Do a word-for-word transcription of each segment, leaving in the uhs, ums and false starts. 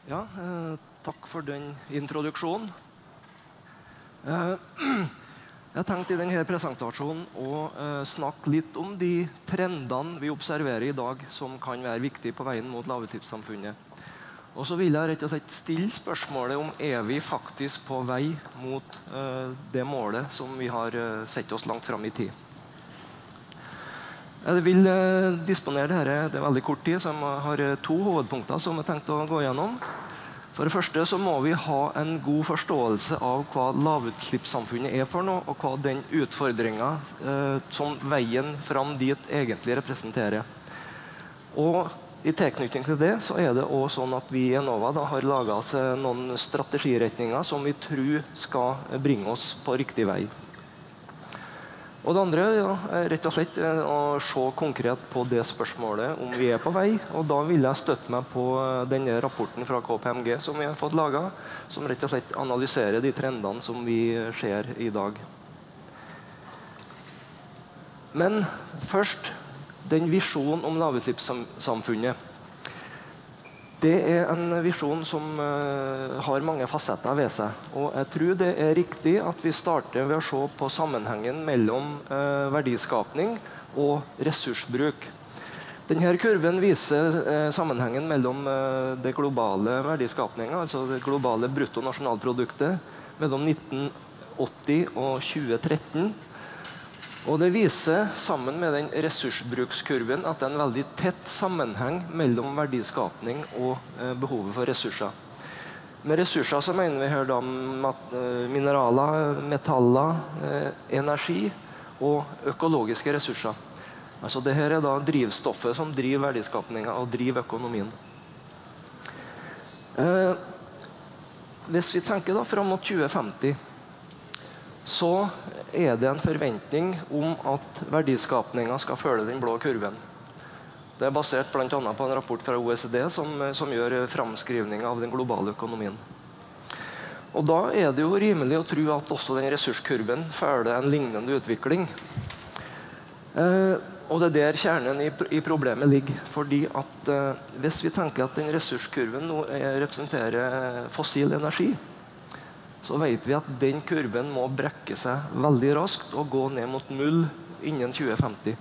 Ja, eh, takk for den introduksjonen. Eh, jeg tenkte i denne presentasjonen å eh, snakke litt om de trendene vi observerer i dag som kan være viktige på veien mot lavutslippssamfunnet. Og så vil jeg rett og slett stille spørsmålet om er vi faktisk på vei mot eh, det målet som vi har eh, sett oss langt fram i tid. Jeg vil eh, disponere dette, det er veldig kort tid, så jeg har eh, to hovedpunkter som jeg tenkte å gå gjennom. For det første så må vi ha en god forståelse av hva lavutslippssamfunnet er for noe, og hva den utfordringen eh, som veien fram dit egentlig representerer. Og i tilknytning til det så er det også sånn at vi i Enova da, har laget oss noen strategiretninger som vi tror skal bringe oss på riktig vei. Og det andre ja, er rett og slett å se konkret på det spørsmålet om vi er på vei. Og da vil jeg støtte meg på denne rapporten fra K P M G som vi har fått laget, som rett og slett analyserer de trendene som vi ser i dag. Men først den visjonen om lavutslippssamfunnet. Det er en visjon som uh, har mange fasetter ved seg. Og jeg tror det er riktig at vi starter ved å se på sammenhengen mellom uh, verdiskapning og ressursbruk. Denne kurven viser uh, sammenhengen mellom uh, det globale verdiskapningen, altså det globale bruttonasjonalproduktet, mellom nitten åtti og tjue tretten. Og det viser, sammen med den ressursbrukskurven, at det er en veldig tett sammenheng mellom verdiskapning og eh, behovet for ressurser. Med ressurser så mener vi her da mat, eh, mineraler, metaller, eh, energi og økologiske ressurser. Altså det her er da drivstoffet som driver verdiskapningen og driver økonomien. Eh, hvis vi tenker da fram mot tjue femti, så er det en forventning om at verdiskapningen skal følge den blå kurven. Det er basert blant annet på en rapport fra O E C D som, som gjør framskrivning av den globale økonomien. Og da er det jo rimelig å tro at også den ressurskurven følger en lignende utvikling. Eh, og det er der kjernen i, i problemet ligger. Fordi at eh, hvis vi tenker at den ressurskurven nå er, representerer fossil energi, så vet vi at den kurven må brekke seg veldig raskt og gå ned mot null innen tjue femti.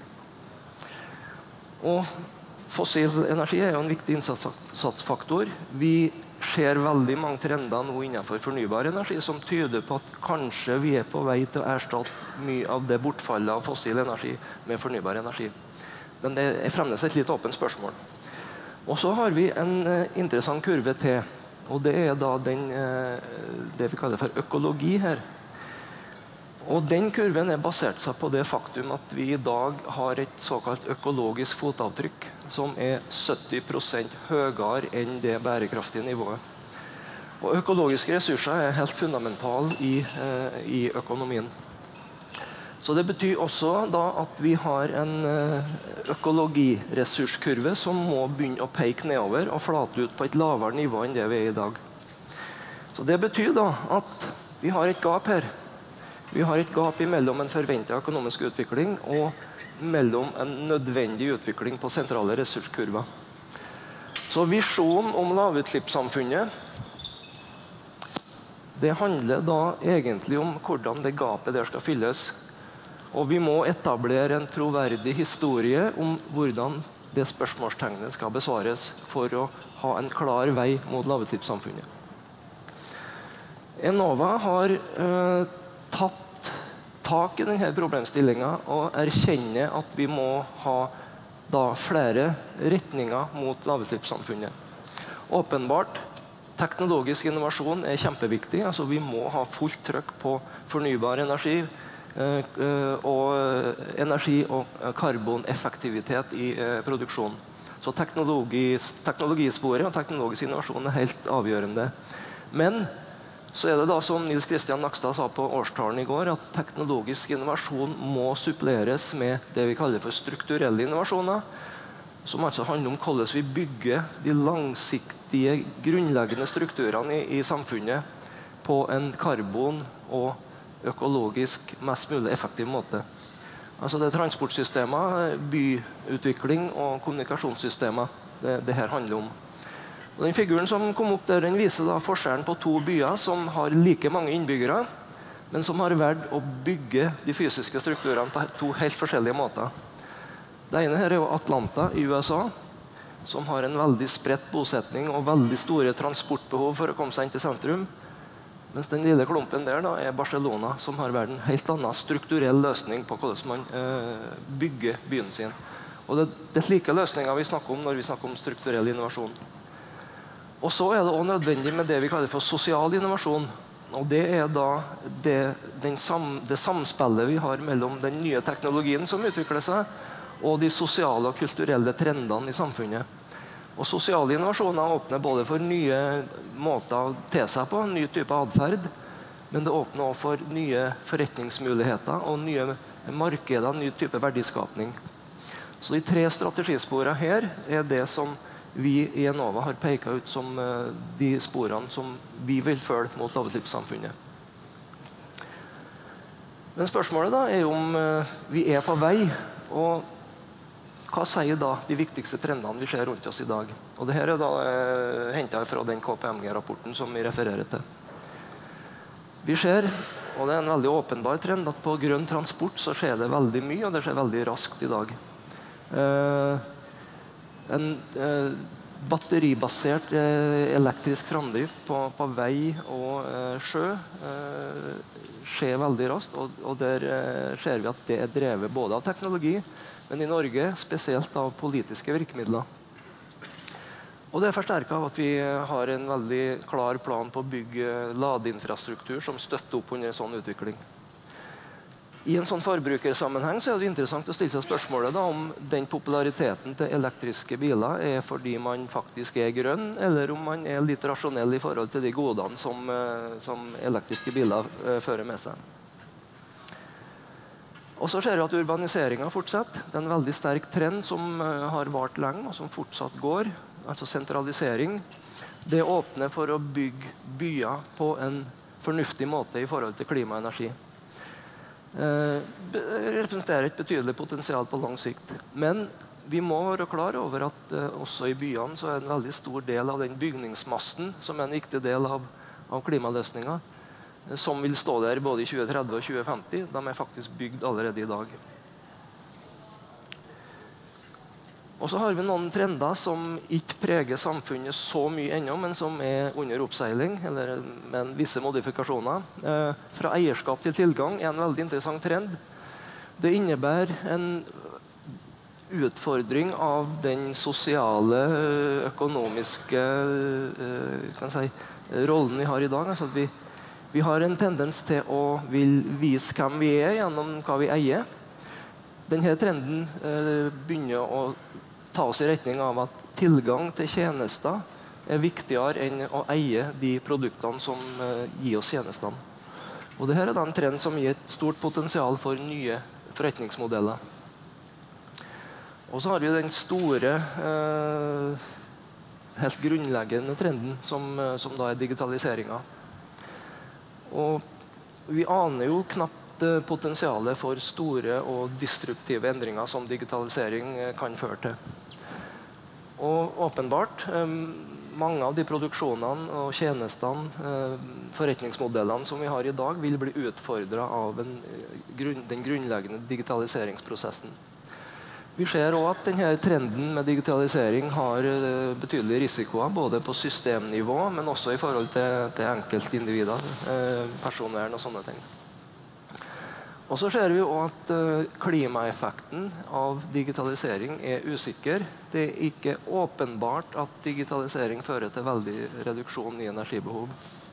Og fossil energi er jo en viktig innsatsfaktor. Vi ser veldig mange trender nå innenfor fornybar energi som tyder på at kanskje vi er på vei til å erstatte mye av det bortfallet av fossil energi med fornybar energi. Men det er fremdeles et litt åpent spørsmål. Og så har vi en interessant kurve til. Og det er da den, det vi kaller for økologi her. Og den kurven er basert seg på det faktum at vi i dag har et såkalt økologisk fotavtrykk som er sytti prosent høyere enn det bærekraftige nivået. Og økologiske ressurser er helt fundamentale i, i økonomien. Så det betyr også da at vi har en økologiressurskurve som må begynne å peke nedover og flate ut på et lavere nivå enn det vi er i dag. Så det betyr da at vi har et gap her. Vi har et gap mellom en forventet økonomisk utvikling og mellom en nødvendig utvikling på sentrale ressurskurver. Så visjonen om lavutslippssamfunnet, det handler da egentlig om hvordan det gapet der skal fylles. Og vi må etablere en troverdig historie om hvordan det spørsmålstegnet skal besvares for å ha en klar vei mot lavutslippssamfunnet. Enova har eh, tatt tak i denne problemstillingen og erkjenner at vi må ha da, flere retninger mot lavutslippssamfunnet. Åpenbart, teknologisk innovasjon er kjempeviktig. Altså, vi må ha fullt trykk på fornybar energi, og energi og karboneffektivitet i produksjon. Så teknologis, teknologisporet og teknologisk innovasjon er helt avgjørende. Men så er det da som Nils Kristian Nakstad sa på årstalen i går, at teknologisk innovasjon må suppleres med det vi kaller for strukturelle innovasjoner, som altså handler om hvordan vi bygger de langsiktige, grunnleggende strukturene i, i samfunnet på en karbon- og økologisk mest mulig effektiv måte. Altså det er transportsystemer, byutvikling og kommunikasjonssystemer det, det her handler om. Og den figuren som kom opp der, den viser da forskjellen på to byer som har like mange innbyggere, men som har valgt å bygge de fysiske strukturene på to helt forskjellige måter. Det ene her er jo Atlanta i U S A, som har en veldig spredt bosetning og veldig store transportbehov for å komme seg inn til sentrum. Mens den lille klumpen der da, er Barcelona, som har vært en helt annen strukturell løsning på hvordan man eh, bygger byen sin. Og det, det er slike løsninger vi snakker om når vi snakker om strukturell innovasjon. Og så er det også nødvendig med det vi kaller for sosial innovasjon. Og det er da det, den sam, det samspillet vi har mellom den nye teknologien som utvikler seg, og de sosiale og kulturelle trendene i samfunnet. Og sosiale innovasjoner åpner både for nye måter å te seg på, ny type adferd, men det åpner også for nye forretningsmuligheter og nye markeder, ny type verdiskapning. Så de tre strategisporene her er det som vi i Enova har peket ut som de sporene som vi vil følge mot lavutslippssamfunnet. Men spørsmålet da er om vi er på vei, og hva sier da de viktigste trendene vi ser rundt oss i dag? Og det her er da eh, hentet fra den K P M G-rapporten som vi refererer til. Vi ser, og det er en veldig åpenbar trend, at på grønn transport så skjer det veldig mye, og det skjer veldig raskt i dag. Eh, en eh, batteribasert eh, elektrisk framdrift på, på vei og eh, sjø eh, skjer veldig raskt, og, og der eh, ser vi at det er drevet både av teknologi, men i Norge spesielt av politiske virkemidler. Og det er forsterket av at vi har en veldig klar plan på å bygge ladeinfrastruktur som støtter opp under en sånn utvikling. I en sånn forbrukersammenheng så er det interessant å stille seg spørsmålet da, om den populariteten til elektriske biler er fordi man faktisk er grønn, eller om man er litt rasjonell i forhold til de godene som, som elektriske biler fører med seg. Og så ser vi at urbaniseringen fortsetter. Det er en veldig sterk trend som har vart lenge, og som fortsatt går. Altså sentralisering. Det åpner for å bygge byer på en fornuftig måte i forhold til klima og energi. Det representerer et betydelig potensial på lang sikt. Men vi må være klar over at uh, også i byene så er en veldig stor del av den bygningsmassen som er en viktig del av, av klimaløsninga, som vil stå der både i tjue tretti og tjue femti. De er faktisk bygd allerede i dag. Og så har vi noen trender som ikke preger samfunnet så mye ennå, men som er under oppseiling, eller med visse modifikasjoner. Eh, fra eierskap til tilgang er en veldig interessant trend. Det innebærer en utfordring av den sosiale, økonomiske eh, kan jeg si, rollen vi har i dag. Altså at vi, vi har en tendens til å vil vise hvem vi er gjennom hva vi eier. Denne trenden eh, begynner å ta oss i retning av at tilgang til tjenester er viktigere enn å eie de produktene som uh, gir oss tjenestene. Og dette er da en trend som gir et stort potensial for nye forretningsmodeller. Og så har vi den store, uh, helt grunnleggende trenden som, uh, som da er digitaliseringen. Og vi aner jo knapt uh, potensialet for store og disruptive endringer som digitalisering uh, kan føre til. Og åpenbart, mange av de produksjonene og tjenestene, forretningsmodellene som vi har i dag, vil bli utfordret av en, den grunnleggende digitaliseringsprosessen. Vi ser også at denne trenden med digitalisering har betydelige risikoer, både på systemnivå, men også i forhold til, til enkeltindivider, personvern og sånne ting. Og så ser vi også at uh, klimaeffekten av digitalisering er usikker. Det er ikke åpenbart at digitalisering fører til veldig reduksjon i energibehov.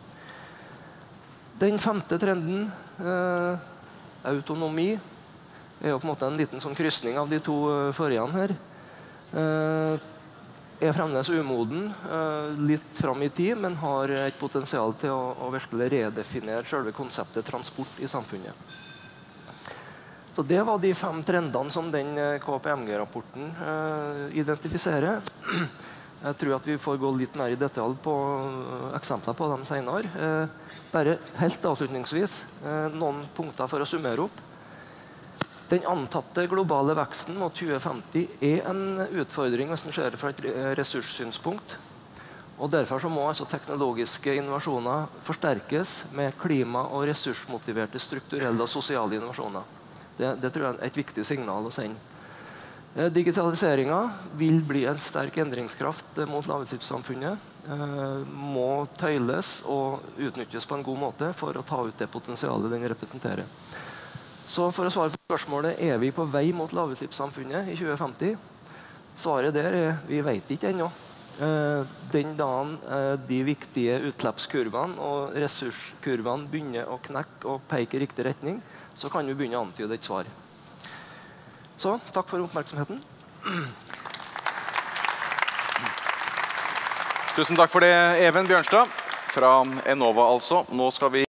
Den femte trenden, uh, autonomi, er jo på en måte en liten sånn krysning av de to uh, forrige her. Uh, er fremdeles umoden, uh, litt fram i tid, men har et potensial til å, å virkelig redefinere selve konseptet transport i samfunnet. Så det var de fem trendene som den K P M G-rapporten uh, identifiserer. Jeg tror at vi får gå litt mer i detalj på uh, eksempler på dem senere. Uh, bare helt avslutningsvis uh, noen punkter for å summere opp. Den antatte globale veksten mot tjue femti er en utfordring hvis den skjer fra et ressurssynspunkt. Og derfor så må altså teknologiske innovasjoner forsterkes med klima- og ressursmotiverte strukturelle og sosiale innovasjoner. Det, det tror jeg er et viktig signal å sende. Eh, Digitaliseringen vil bli en sterk endringskraft eh, mot lavutslippssamfunnet. Eh, må tøyles og utnyttes på en god måte for å ta ut det potensialet den representerer. Så for å svare på spørsmålet, er vi på vei mot lavutslippssamfunnet i tjue femti? Svaret der er vi vet ikke ennå. Den dagen de viktige utslippskurvene og ressurskurvene begynner å knekke og peke i riktig retning, så kan vi begynne å antyde et svar. Så, takk for oppmerksomheten. Tusen takk for det, Even Bjørnstad, fra Enova altså. Nå skal vi